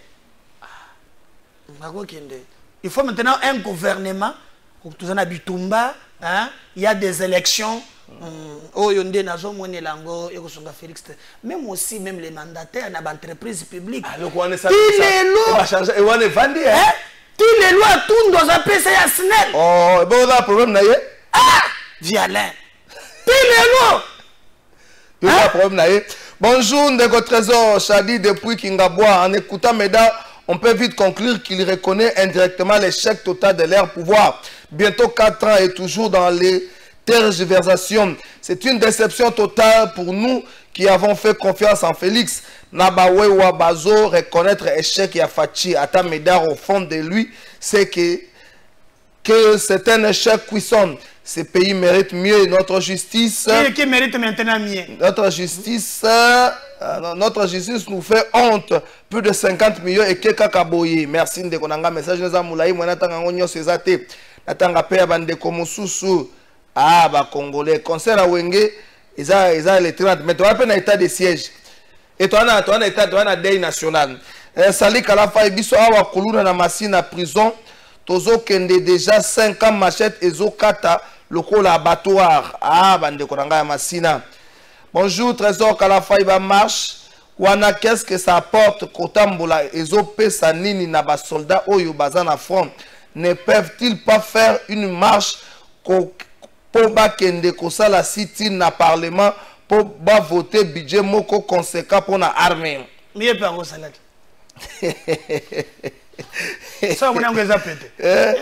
il faut maintenant un gouvernement tout ça na bitumba hein il y a des élections oyo nde nazo monela ngo ekosonga Félix même aussi même les mandataires na entreprises publiques le quoi ça va changer et on est vendu hein tous les lois tout dans un PC ya SNEL oh bon là problème na yé ah violent tous les lois il y a problème na yé bonjour Ndeko Trésor Chadi depuis Kingabois en écoutant Meda on peut vite conclure qu'il reconnaît indirectement l'échec total de leur pouvoir bientôt 4 ans et toujours dans les tergiversation. C'est une déception totale pour nous qui avons fait confiance en Félix. Nabawe Wabazo reconnaître échec et Fachi Ata Médard au fond de lui, c'est que c'est un échec cuisson. Ce pays mérite mieux notre justice. Qui mérite maintenant mieux. Notre justice nous fait honte. Plus de 50 millions et Keka Kaboye. Merci de konanga message nous a moulaï moi natanga ngonyo sezate. Natanga pe bande komosusu. Ah, bah, Congolais, concert à Wenge, ils ont les 30, mais tu as un état de siège. Et tu as un état, tu as un deuil national. Sali Kalafa, Ibiso, Awa Kuluna, na Massine, à prison, Tozo Kende, déjà 5 ans, machette, et Zokata, le col abattoir. Ah, bande Konanga, Massina. Bonjour, Trésor Kalafa, Iba marche. Wana, qu'est-ce que ça apporte, Kotambola, Ezope, Sanini, Naba soldat, Oyo, Bazana front. Ne peuvent-ils pas faire une marche pour bakende kosala siti na parlement pour ba voter budget moko conséquent pour na armée mieux par au salade Ça, on a pété.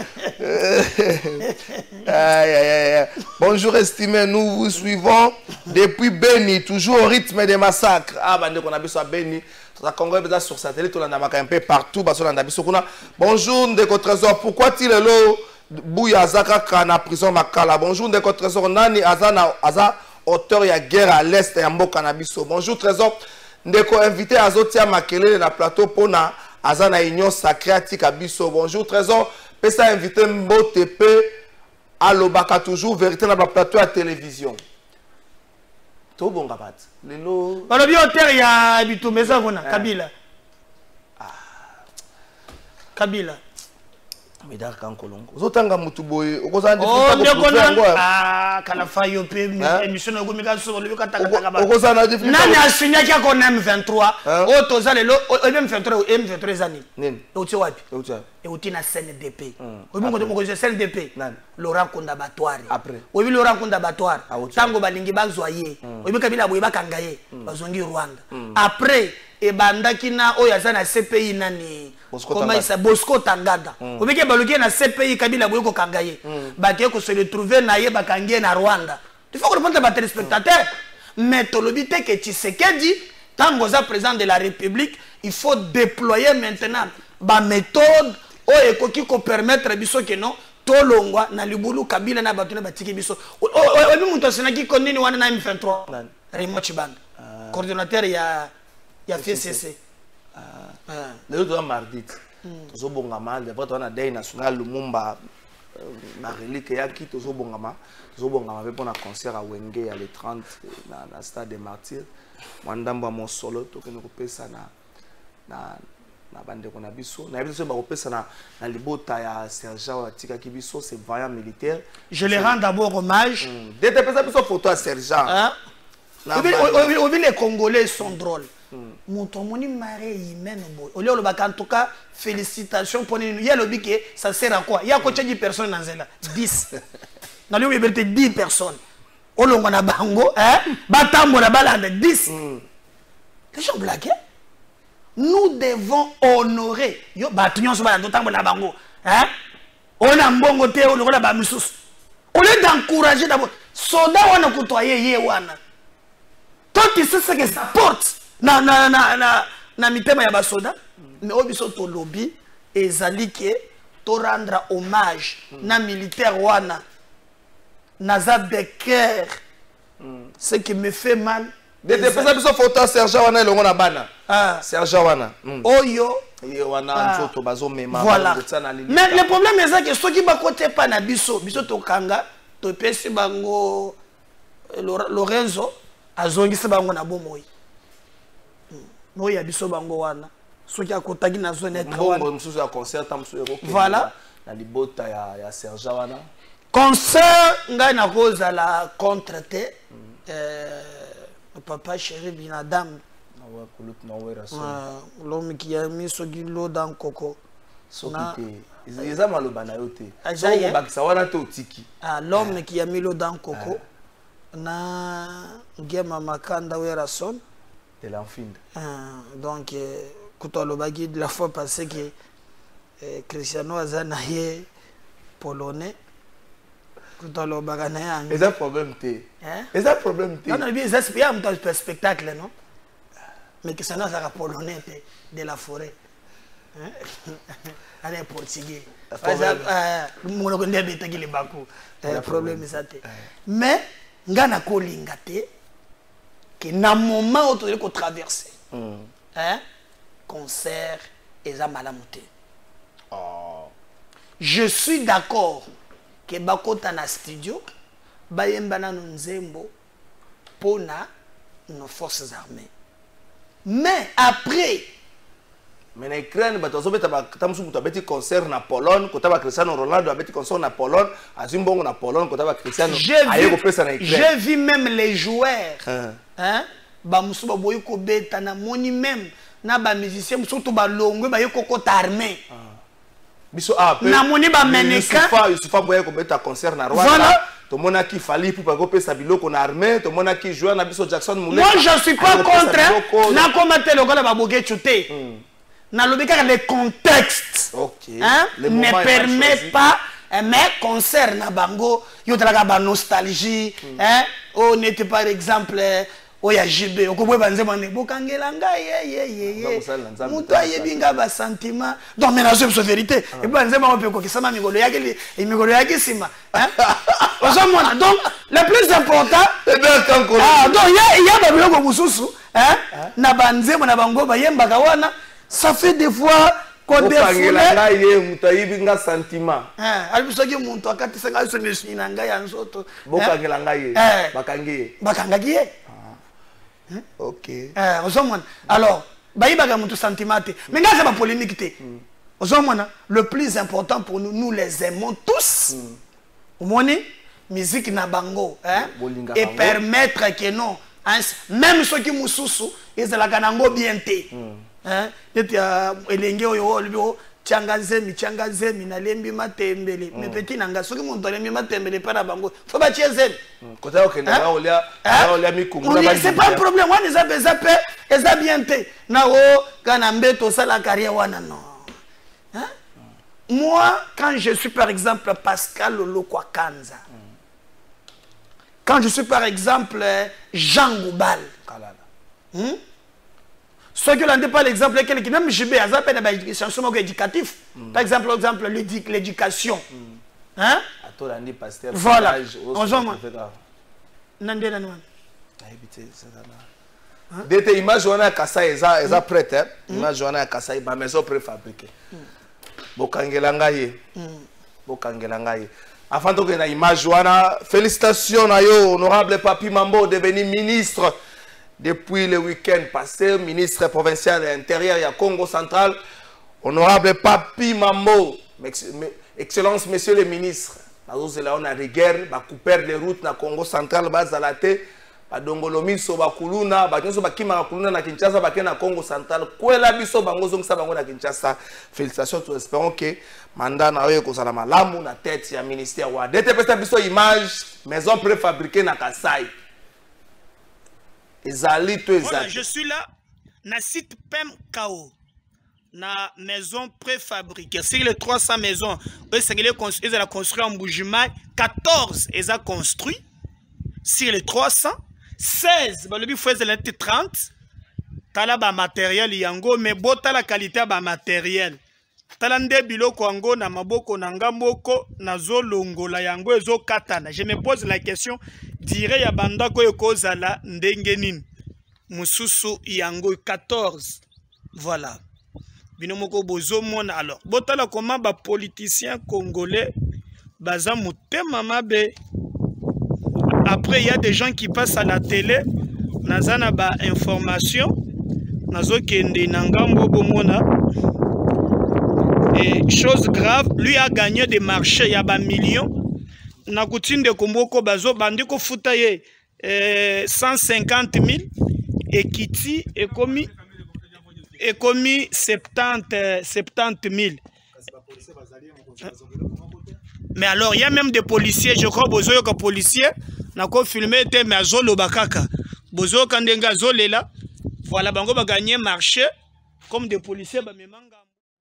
Bonjour estimés, nous vous suivons depuis Beni, toujours au rythme des massacres. Ah, bande qu'on a besoin Beni. Ça Congo est sur satellite, on a un peu partout. Bonjour Ndeko Trésor, pourquoi tu es là? Bouya Zaka Kana prison Makala. Bonjour Ndeko Trésor, Nani Aza auteur ya guerre à l'est ya mboka na biso. Bonjour Trésor, Ndeko invité Azotia Makele na plateau pona Azana union sacrée atika biso. Bonjour Trésor, pesa invité Mbotepe alobaka toujours vérité na plateau à télévision. To bonga bat. Lelo balobi auteur ya bitumeza vona Kabila. Kabila. Medar Kankolongo. Zotanga mutuboye okozana difficulté ah kana fayo pe émission na gomika so le kataka ba. Okozana difficulté. Nani asinya ki ko M23 o tozale lo M23 zani. Nini? Oti wapi? Oti. Et oti na CNDP. Obi ngo ko CNDP. Nani? Laurent Kunda Batoire. Après. Obi Laurent Kunda Batoire. Tango balingi bazwaye. Obi Kabila boye bakangaye. Bazongi Rwanda. Après et bandaki na oyo azana CPI nani? Comment il s'appelle Bosco Tangada. Obi ke baluki na CPI Kabila boye ko kangaye. Baké ko se retrouver na ye bakangaye na Rwanda. Il faut comprendre ba téléspectateurs. Mais tolobi te que Tshisekedi tango za président de la République, il faut déployer maintenant ba méthode oyo ekoki ko permettre biso que non tolongwa na libulu Kabila na batuna batiki biso. Obi muntu senaki konini wana na M23. Raymond Chibanda. Coordinateur ya FCC. Le jour mardi, tozo bongama, après on a day national Lumumba, na relique ya ki tozo bongama pour un concert à Wenge à le 30 na stade des Martyrs. Mwandamba mon solo to que nous pesa na bande qu'on a biso. Na biso ba pesa na libota ya sergent atika ki biso, c'est vaillant militaire. Je les rends d'abord hommage. Dès que pesa biso photo à sergent. Les Congolais sont drôles. Mon moni maré humaine boy. Au lieu de en tout cas félicitations pour nous. Il y a le biquet, ça sert à quoi? Il y a combien de personnes dans celle-là? 10. Dans le liberté 10 personnes. Au long on a bango, hein? Batambo la balade 10. Les gens blaguent. Nous devons honorer. Yo batunyon so balade tambo la bango, hein? On a mbongo te on la ba misus. Au lieu d'encourager d'abord, soda wana kutoyer ye wana. Toi tu sais ce que ça porte. Na mitema ya basoda mais obiso to lobby ezali ke to rendre hommage na militaire wana naza de cœur ce qui me fait mal de pesa biso photo sergent wana elongo na bana sergent wana oyo wana nzoto bazo mema voilà mais le problème est que soki ba côté pa na biso to kanga to pesi bango Lorenzo azongisa bango na bomoi no ya biso bango wana soki akotaki na zone bongo msusu ya concert tamsu eko voilà na libota ya sergent wana concert ngai na cause la contre te papa chéri binadam l'homme qui a mis soki l'eau dans coco soki ils ont maloba na yote so bakisa wana te otiki l'homme qui a mis l'eau dans coco na ngema makanda wera son de l'enfant. Donc, quand on a dit la fois passée que Cristiano Azanaye polonais, quand on a dit c'est un problème. C'est un problème. Non, non, c'est un spectacle, non? Mais Cristiano Azanaye polonais de la forêt. Elle est portugais. Le problème est ça. Mais, ngana ko lingate que na moment où tu dois traverser concert et zamalamouté. Je suis d'accord que bakota na studio bayemba na nzembo pona nos forces armées. Mais après mais na Ukraine batozo beta tamusu mutu abeti concert na Pologne kota ba Cristiano Ronaldo abeti concert na Pologne azimbongo na Pologne kota ba Cristiano ayeko pesa na Ukraine. J'ai vu même les joueurs ba musu ba boyi ko beta na moni même na ba musicien surtout ba longwe ba yeko kota armée biso na moni ba meneka Yusufa boyi ko beta concert na Rwanda. Voilà. To mona ki fali pour pas pesa biloko na armée to mona ki joueur na biso Jackson Muleka. Moi je suis pas contre na komate lokola ba boke chuté. le contexte hein, ne permet pas, mais concert na bango, yo talaka ba nostalgie, hein, on était par exemple, oh ya JB, on peut pas dire bokangela ngai muto ayebinga ba sentiment, donc mais la vérité, et ben nzema on peut ko kisama migolo yaki sima, hein, donc le plus important, donc il y a ba biloko mususu, hein, na banzemo na bango ba yemba kawana. Ça fait des fois qu'on défoule. Sentiment. Ok. Alors, mais là, c'est pas polémique. Le plus important pour nous, nous les aimons tous. Musique na bango. Et permettre que non, même ceux qui moussoussou, ils ont la ganango bien té. Hein, elenge oyo changazemi na lembi matembele me petit nanga soki muntu alembi matembele para bango faut ba chezemi kota okenda olia mikungula c'est pas un problème wana eza bien te na o kana mbeto sala carrière wana non hein? Moi quand je suis par exemple Pascal Lolokwa Kanza, quand je suis par exemple Jean Goubal, ce que l'on ne pas l'exemple, même JB, c'est un chanson éducatif. Par exemple, l'éducation. Hein? Voilà. Des images on a Kassai, eza prête. Image on a Kassai, ma maison préfabriquée. Bokangelangaye. Bokangelangaye. Avant de que image wana, félicitations à yo, honorable Papi Mambo, devenu ministre. Depuis le week-end passé, ministre provincial de l'Intérieur, il y a Congo central, honorable Papi Mambo, excellence monsieur le ministre, on a des guerres, on a coupé les routes dans Congo central, Bazalate, Badongolomiso, Bakuluna, Badonso Bakima Kuluna na Kinshasa, Bakena Congo central, Kwela Biso Bango Sabango na Kinshasa. Félicitations, nous espérons que mandat na oyo kozala malamu na tête ya ministère wa. DTP biso image maison préfabriquée na Kasai. Voilà, je suis là, na site PEM KO, na maison préfabriquée. C'est les 300 maisons, ils ont construit en Boujima, 14 ils ont construit. Sur les 300, 16, le faut 30, tala ba matériel yango, mais bota la qualité ba matériel. Talande biloko yango na maboko na ngamboko na zolongo la yango ezo katana. Je me pose la question, dire ya banda ko yokozala ndenge nini mususu yango 14. Voilà. Binomoko bozo mona alors. Botala comment ba politiciens congolais baza mutema mabe. Après il y a des gens qui passent à la télé, nazana ba information, nazo kende nangambo bomona. Et chose grave, lui a gagné des marchés, il y a des millions. Nakutine de Komboko Bazo, Bandiko Foutaye 150 000 et Kiti est commis 70 000. Mais alors, il y a même des policiers, je crois, Bozo Yoka policier, Nako filmé, mais à Zolo Bakaka. Bozo Kandenga Zolela, voilà, Bango va gagner marché comme des policiers, Bamemanga.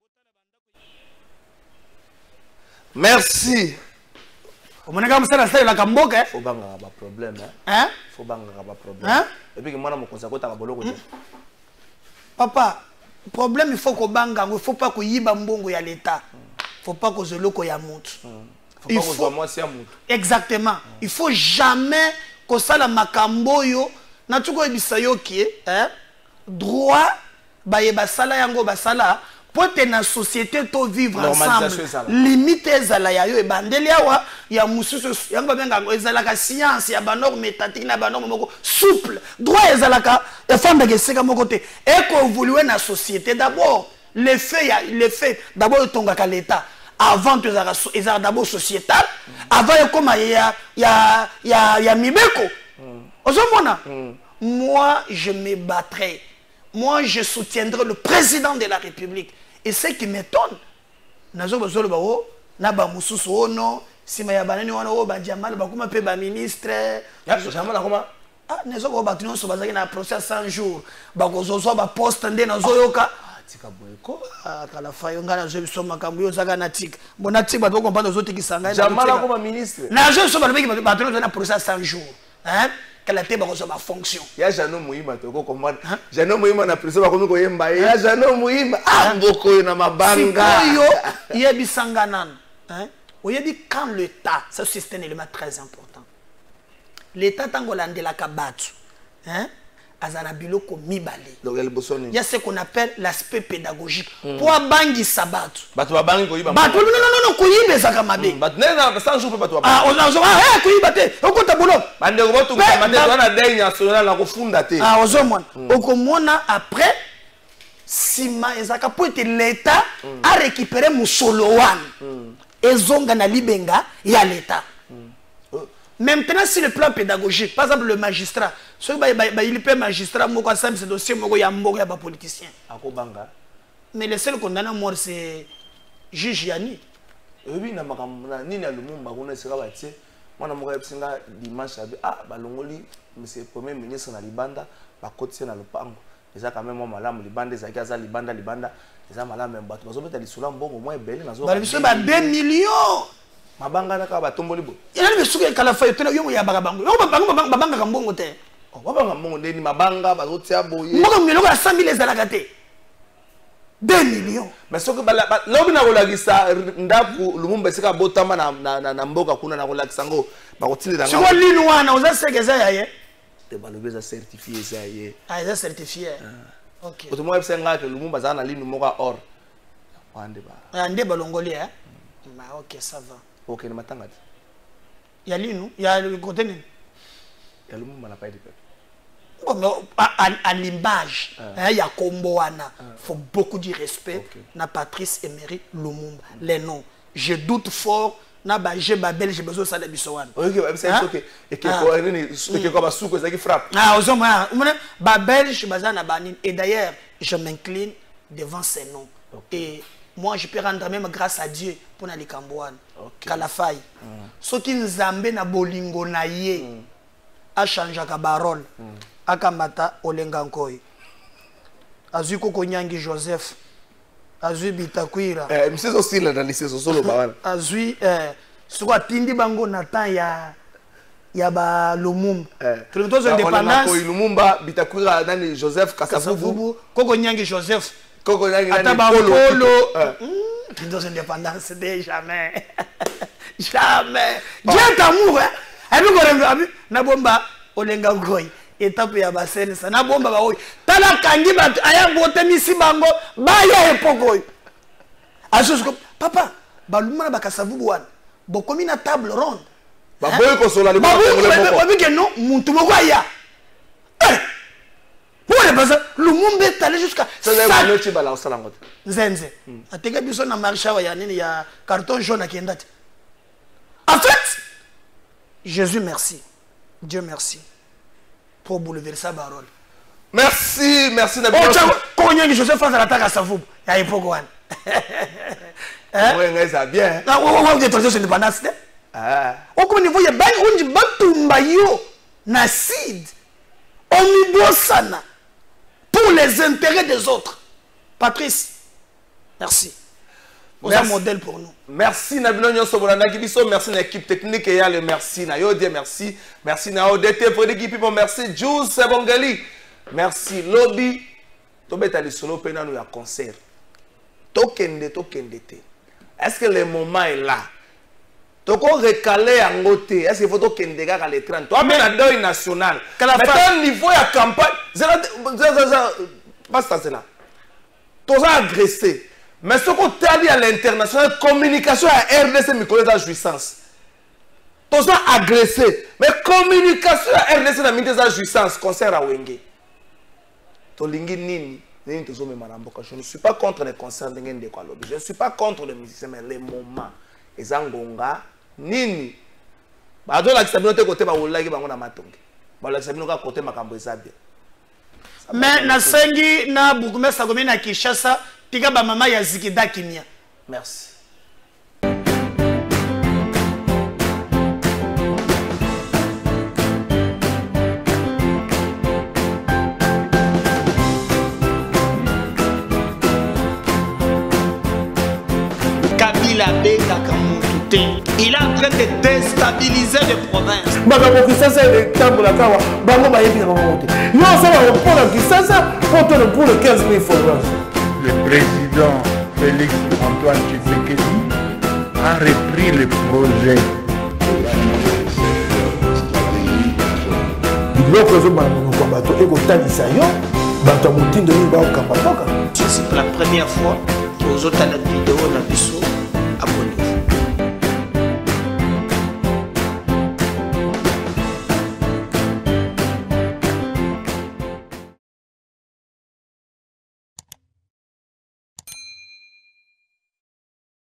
Merci. Faut banga problème. Hein? Faut banga problème. Et puis moi, je papa, problème, il faut qu'on banga, il ne faut pas qu'on y ait mbongo ya l'État. Il ne faut pas qu'on se loque ya monte. Il faut exactement. Il ne faut jamais qu'on ça la makamboyo. Na tuko ebisayo qui est droit ba sala yango basala. Pour que la société to vivre ensemble, limiter ezala ya yo e bandeli awa ya mususu yango benga ezala ka science ya ba norme étatique na ba norme moko souple droit ezala ka e famba ke seka moko te et ko évoluer na société d'abord les faits d'abord tonga ka l'état avant que ezala d'abord sociétal avant comme ya mibeko ozomona moi je me battrai. Moi, je soutiendrai le président de la République. Et ce qui m'étonne, nazo bazolo bao na ba mususu ono sima ya banani wana o ba jamal ba kuma pe ba ministre jamal akoma nazo ko ba tino so bazaki na procès 100 jours ba ko zo ba poste nde nazo yoka tika boyeko kala fayo ngana je biso makambo yo zaka na tika bona tika bato comprendre zo tikisa ngai jamala comme ministre na je so ba bato na procès 100 jours hein kala te ba ko ma fonction ya Jano Muhima to ko comprendre Jano Muhima na procès ba komi ko yemba ya Jano Muhima mboko na mabanga yo yebi sanganan hein oyebi quand l'état ça c'est un élément très important l'état tangola ndela kabatu hein azana biloko mibale. Donc elle bosone. Il y a ce qu'on appelle l'aspect pédagogique. Pour bangi sabatu. Batu bangi ko yiba. Batu non koyibe zaka mabe. Batu nena 100 jours batu bangi. Ah on koyiba te. Okota bolo. Bande ko botu kamande wana dei national na ko funda te. Ah ozomona. Okomona après sima ezaka pour être l'état a récupéré musolo wan. Ezonga na libenga ya l'état. Maintenant, sur le plan pédagogique, par exemple, le magistrat, il peut magistrat, c'est dossier, il y a un politicien. Mais le seul condamné à mort, c'est juge Yanni. Oui, na nina lumumba kuna sika batie mwana moko yepsinga dimanche balongoli monsieur premier ministre na libanda bakotise na lopango eza quand même malamu libanda ezaki aza libanda eza malamu bato bazobeta lisula mbongo mo ebele nazo ba biso ba 2 millions mabanga na ka batomboli bo yana bisuka kala fayo tena yo ya bagabango yo babanga ka mbongo te babanga mbongo ndeni mabanga bazotia boye mbongo miloko ya 100 000 ezalaka te 2 millions. Mais ce que l'homme n'a pas dit ça, ndaku Lumumba sika botama na mboka kuna na kola kisango ba kotile danga. Siko linu wana uza sekeza yaye. Te balobeza certifié ça yé. Ah, ils ont certifié. OK. Oto mo esenga ke Lumumba za na linu moka or. Wande ba. Ande balongoli hein. Mais OK, ça va. OK, na matanga. Ya linu, ya le côté ni. Ya Lumumba na pas de peuple. À l'image, il y a Komboana. Il faut beaucoup de respect. Na Patrice Emery Lumumba. Les noms. Je doute fort. Na Baje Babel, j'ai besoin de ça de Bissowan. Ok, c'est ok. Et que quoi, souko, ça qui frappe. Ah, aux hommes, Babel, je besoin de Banin. Et d'ailleurs, je m'incline devant ces noms. Et moi, je peux rendre même grâce à Dieu pour les Kambouan. Kalafai. Ce qui nous amène à Bolingo Naye. A changé la parole. Akamata Olenga Nkoi. Azui Kokonyangi Joseph. Azui Bitakwira. Monsieur aussi là dans les solo bawana. Azui soit tindi bango natan ya ba Lumumba. Tous indépendance. Lumumba Bitakwira nani Joseph Kasavubu. Kokonyangi Joseph. Kokonyangi nani Polo. Tous indépendance de jamais. Jamais. Dieu t'amour hein. Abi ko na bomba Olenga Nkoi. Étape ya basene sana bomba ba oyi tala kangi ba aya bote misi bango ba ya epoko azusko papa ba lumana ba kasavubu wana bokomi na table ronde ba boy ko sola le ba ke non muntu moko aya pour les basa Lumumba tale jusqu'à ça va nochi bala osala ngote nzenze ateka biso na marcha wa ya nini ya carton jaune akenda en fait Jésus merci Dieu merci pour bouleverser sa parole. Merci, merci Nabi. Quand on Joseph face à l'attaque à Savoub, il y a un peu de temps. Oui, ça bien. On va dire que c'est indépendance. Au niveau, il y a un batumbayo, Nassid, omibosana, pour les intérêts des autres. Patrice, merci. Vous êtes un modèle pour nous. Merci Nabino Nyoso Bolanda Kibiso, merci à l'équipe technique et le merci na Yodie, merci. Merci na ODT pour l'équipe, merci Jules Sebongali. Merci Lobby. Tobeta li solo pena nous ya concert. Tokende te. Est-ce que le moment est là? Toko recalé en côté. Est-ce qu'il faut tokende ga le 30? Toi mais la deuil national. Maintenant niveau ya campagne, pas ça là. Tous agressé. Mais ce qu'on t'a dit à l'international, communication à RDC, mais qu'on est en jouissance. Tous agressé. Mais communication à RDC, n'a mis en jouissance, concert à Wenge. Tolingi nini, nini tozo me maramboka. Je ne suis pas contre les concerts de Ngende kwa lobby. Je ne suis pas contre les musiciens, mais les moments. Les angonga, nini. Bado la kisabino te kote ba wulaki bango na matongi. Ba la kisabino ka kote makambo ezabia. Mais na sengi na bukumesa komina na Kinshasa. Tika ba mama ya zikida kimia. Merci. train de déstabiliser les provinces. Makambo Kisasa est tambour la kawa. Bango ba yebi na monte. Yo ça va pour la Kisasa pour le 15 000 francs. Le président Félix Antoine Tshisekedi a repris le projet. C'est la première fois que vous avez la vidéo dans le abonné.